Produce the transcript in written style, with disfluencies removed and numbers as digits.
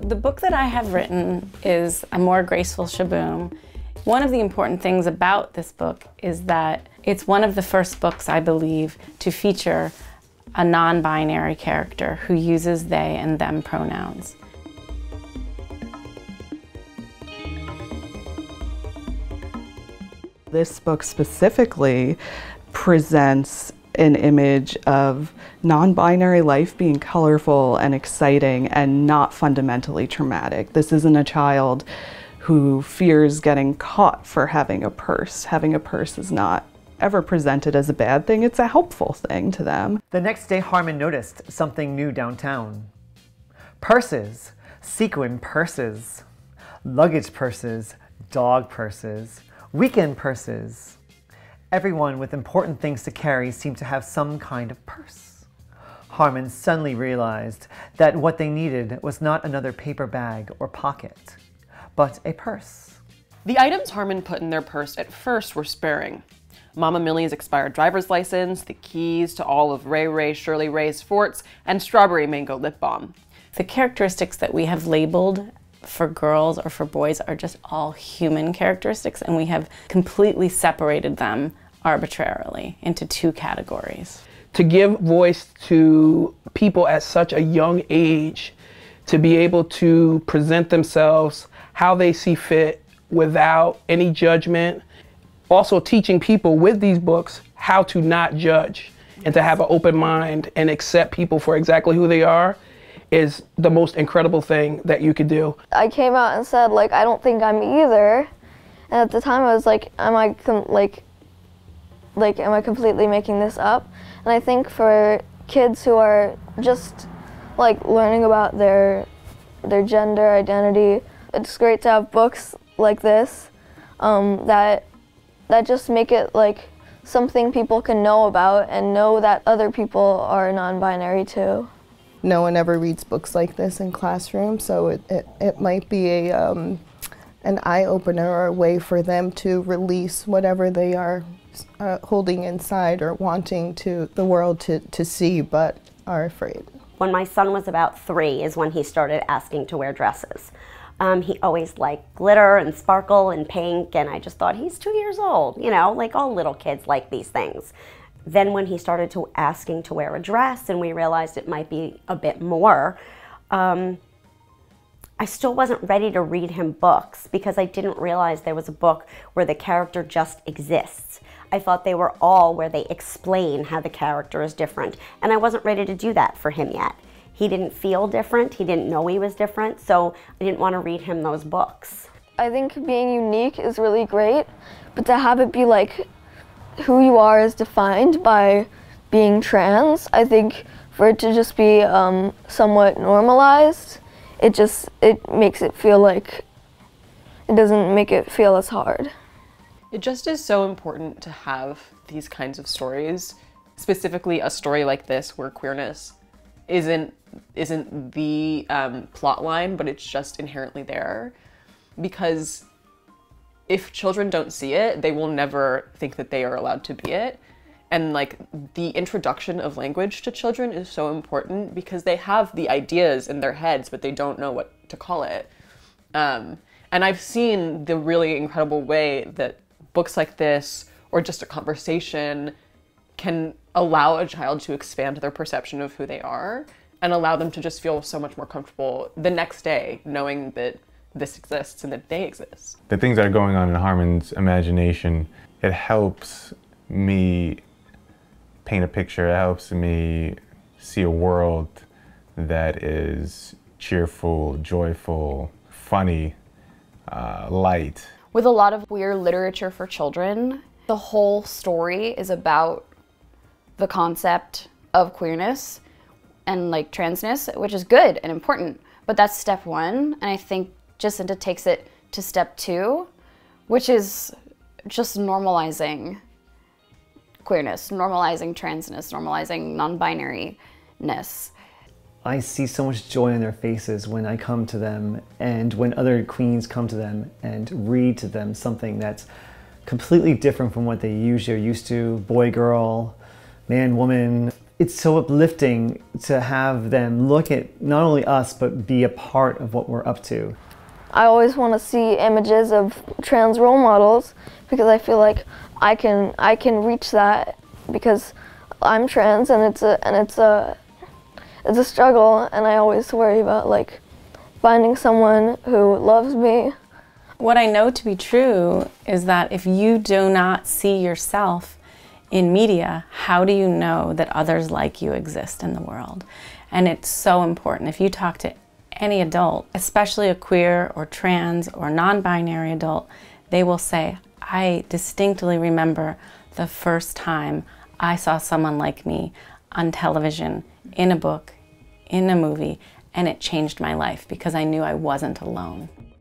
The book that I have written is A More Graceful Shaboom. One of the important things about this book is that it's one of the first books, I believe, to feature a non-binary character who uses they and them pronouns. This book specifically presents an image of non-binary life being colorful and exciting and not fundamentally traumatic. This isn't a child who fears getting caught for having a purse. Having a purse is not ever presented as a bad thing, it's a helpful thing to them. The next day, Harmon noticed something new downtown. Purses, sequin purses, luggage purses, dog purses, weekend purses. Everyone with important things to carry seemed to have some kind of purse. Harmon suddenly realized that what they needed was not another paper bag or pocket, but a purse. The items Harmon put in their purse at first were sparing. Mama Millie's expired driver's license, the keys to all of Ray Ray Shirley Ray's forts, and strawberry mango lip balm. The characteristics that we have labeled for girls or for boys are just all human characteristics, and we have completely separated them arbitrarily into two categories. To give voice to people at such a young age, to be able to present themselves how they see fit without any judgment. Also teaching people with these books how to not judge and to have an open mind and accept people for exactly who they are is the most incredible thing that you could do. I came out and said, like, I don't think I'm either. And at the time I was like, am I completely making this up? And I think for kids who are just like learning about their gender identity, it's great to have books like this that just make it like something people can know about and know that other people are non-binary too. No one ever reads books like this in classrooms, so it might be an eye-opener or a way for them to release whatever they are holding inside or wanting the world to see but are afraid. When my son was about 3 is when he started asking to wear dresses. He always liked glitter and sparkle and pink, and I just thought, he's 2 years old, you know, like all little kids like these things. Then when he started asking to wear a dress and we realized it might be a bit more, I still wasn't ready to read him books because I didn't realize there was a book where the character just exists. I thought they were all where they explain how the character is different, and I wasn't ready to do that for him yet. He didn't feel different, he didn't know he was different, so I didn't want to read him those books. I think being unique is really great, but to have it be like who you are is defined by being trans, I think for it to just be somewhat normalized, it makes it feel like, it doesn't make it feel as hard. It just is so important to have these kinds of stories, specifically a story like this where queerness isn't the plot line, but it's just inherently there. Because if children don't see it, they will never think that they are allowed to be it. And like the introduction of language to children is so important because they have the ideas in their heads, but they don't know what to call it. And I've seen the really incredible way that books like this, or just a conversation, can allow a child to expand their perception of who they are and allow them to just feel so much more comfortable the next day knowing that this exists and that they exist. The things that are going on in Harmon's imagination, it helps me paint a picture, it helps me see a world that is cheerful, joyful, funny, light. With a lot of queer literature for children, the whole story is about the concept of queerness and like transness, which is good and important, but that's step 1. And I think Jacinta takes it to step 2, which is just normalizing queerness, normalizing transness, normalizing non-binary-ness. I see so much joy in their faces when I come to them and when other queens come to them and read to them something that's completely different from what they usually are used to, boy, girl, man, woman. it's so uplifting to have them look at not only us, but be a part of what we're up to. I always want to see images of trans role models because I feel like I can reach that because I'm trans and it's a struggle, and I always worry about like finding someone who loves me. What I know to be true is that if you do not see yourself in media, how do you know that others like you exist in the world? And it's so important. If you talk to any adult, especially a queer or trans or non-binary adult, they will say, I distinctly remember the first time I saw someone like me on television, in a book, in a movie, and it changed my life because I knew I wasn't alone.